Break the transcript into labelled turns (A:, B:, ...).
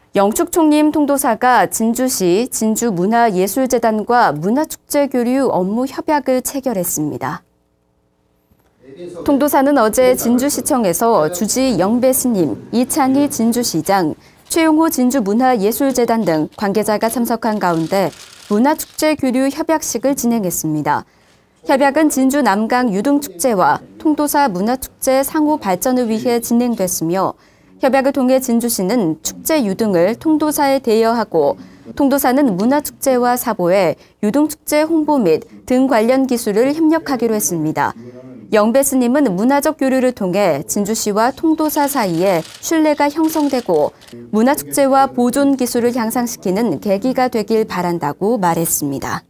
A: 영축총림 통도사가 진주시 진주문화예술재단과 문화축제교류 업무 협약을 체결했습니다. 통도사는 어제 진주시청에서 주지 영배 스님, 이창희 진주시장, 최용호 진주문화예술재단 등 관계자가 참석한 가운데 문화축제교류 협약식을 진행했습니다. 협약은 진주 남강 유등축제와 통도사 문화축제 상호 발전을 위해 진행됐으며 협약을 통해 진주시는 축제 유등을 통도사에 대여하고 통도사는 문화축제와 사보에 유등축제 홍보 및 등 관련 기술을 협력하기로 했습니다. 영배 스님은 문화적 교류를 통해 진주시와 통도사 사이에 신뢰가 형성되고 문화축제와 보존 기술을 향상시키는 계기가 되길 바란다고 말했습니다.